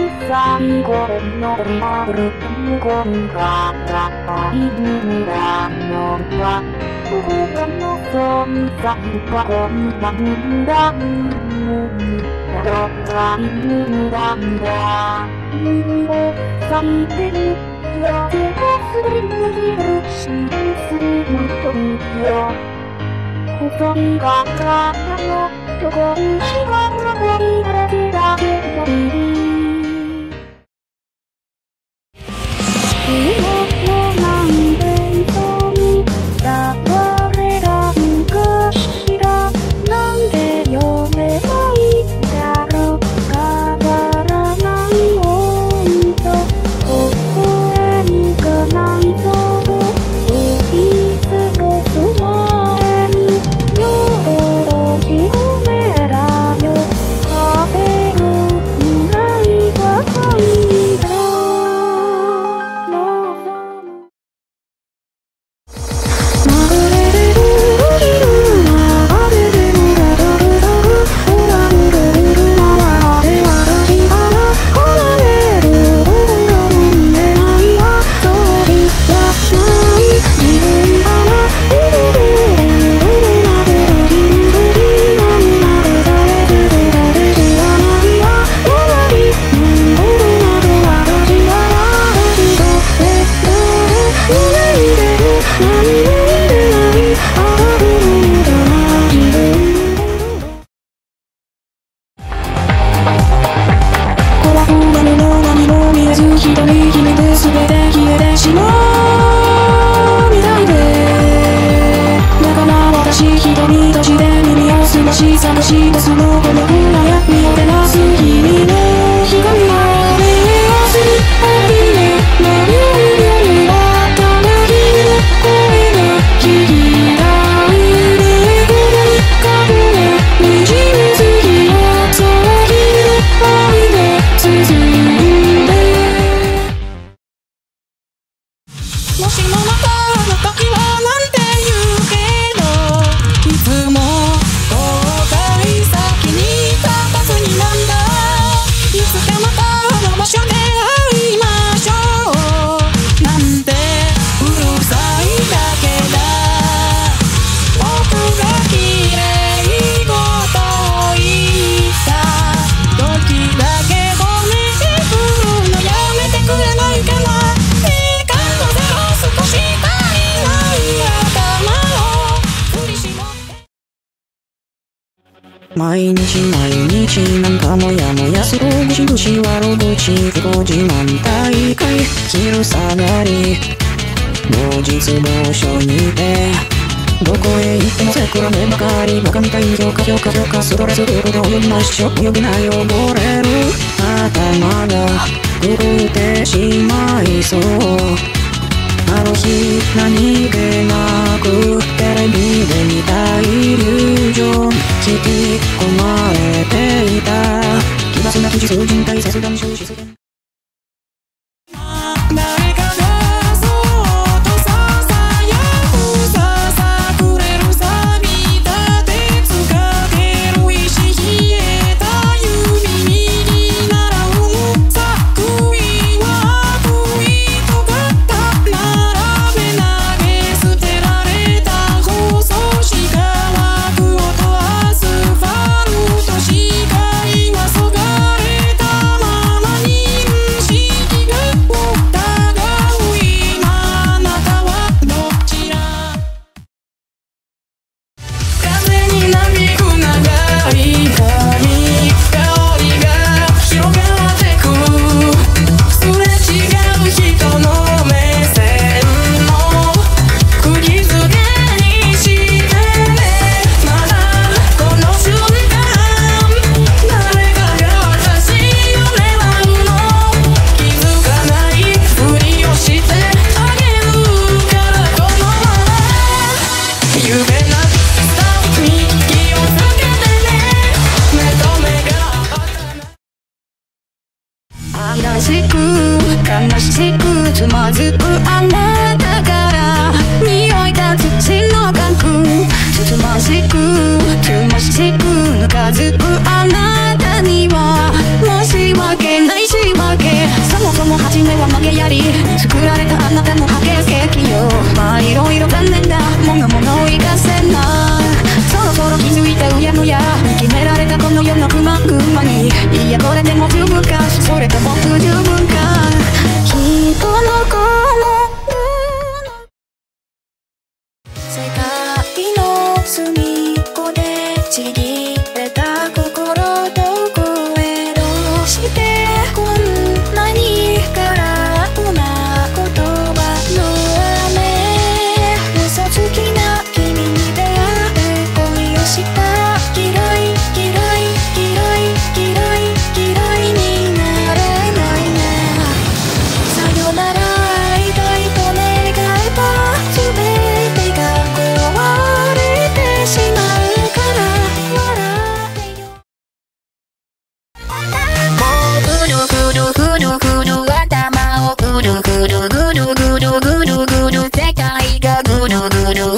最後のリアル無言が高い村のは他の存在はこんなにだどっかいるなんだ咲いてるや手がすり抜けるしすりむとよ細いが体のどこにしが残りだけだけのビリ毎日なんかもやもやするぐしぐし悪口不幸自慢大会昼下がり後日某所にてどこへ行っても桜目ばかりバカみたい評価ストレスフルで泳ぎましょ泳ぐな汚れる頭が狂ってしまいそうある日何気なくテレビで見たイリュージョン引き込まれていた奇抜な口数人体切断終止捨てられた放送紙が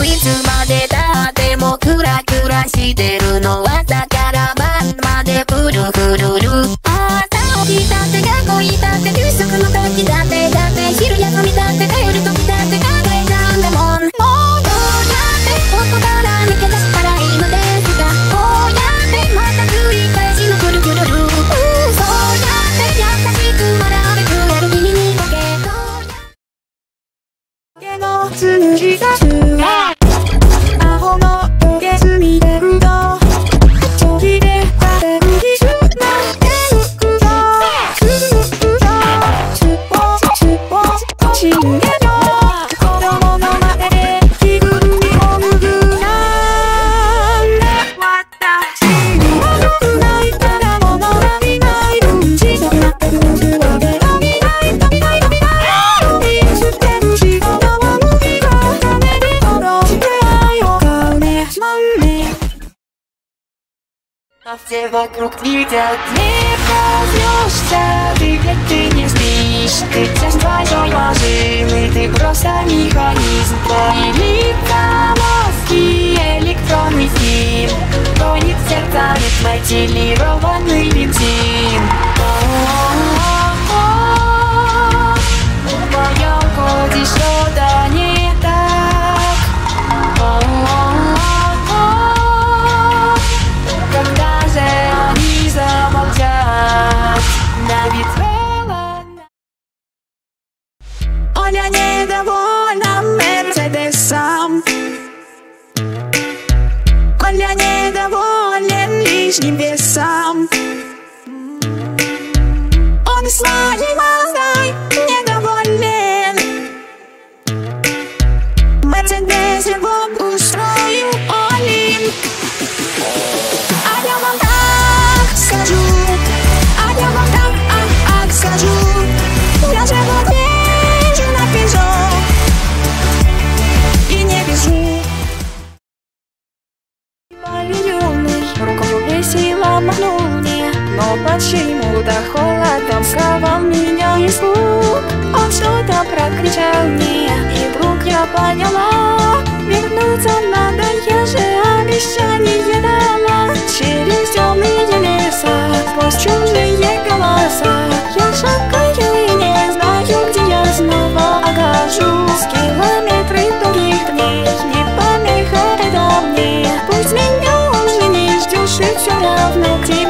いつまでたってもクラクラしてるの朝から晩までプルプルル。朝起きたって学校行ったって給食の時だって昼休みだって帰る時だって考えちゃうんだもん。もうどうやってここから抜け出したらいいのですか。こうやってまた繰り返しのくるくるる。そうやって優しく笑ってくれる君にボケけの続きがアホのボケすみてると途切れかれる気づなんて抜くぞスッポ死ぬけど子供の前で着ぐるみを脱ぐなんで私には良くないから物が見ないうんちとなってくるわけが見ない飛びない飛びない見捨てる仕事は無理が金に殺して愛を買うねА все вокруг видят. Не проснешься, ты ведь ты не спишь. Ты часть твоей машины, ты просто механизм. Твои лица, мозги, электронный фильм. Гонит сердца мотивированный бензин. В моем коде что-то не так. Когда же они замолчат, давит вела. Оля недовольна Мерседесом. Оля недоволен лишним весом. Он своей мазой недоволен. Мерседес его устроил Олин. А я вам так скажу, а я вам так скажу. Я живу езжу на Пежо и не бежу. Юный рукою весело махнул мне, но почему-то холодом сковал меня испуг. Он что-то прокричал мне, и вдруг я поняла, вернуться надо, я же обещание дала. Через темные леса, сквозь чужие голоса, я шагаю и не знаю, где я снова окажусь. Километры долгих дней, не помеха это мне. Пусть меня уже не ждешь, и все равно к тебе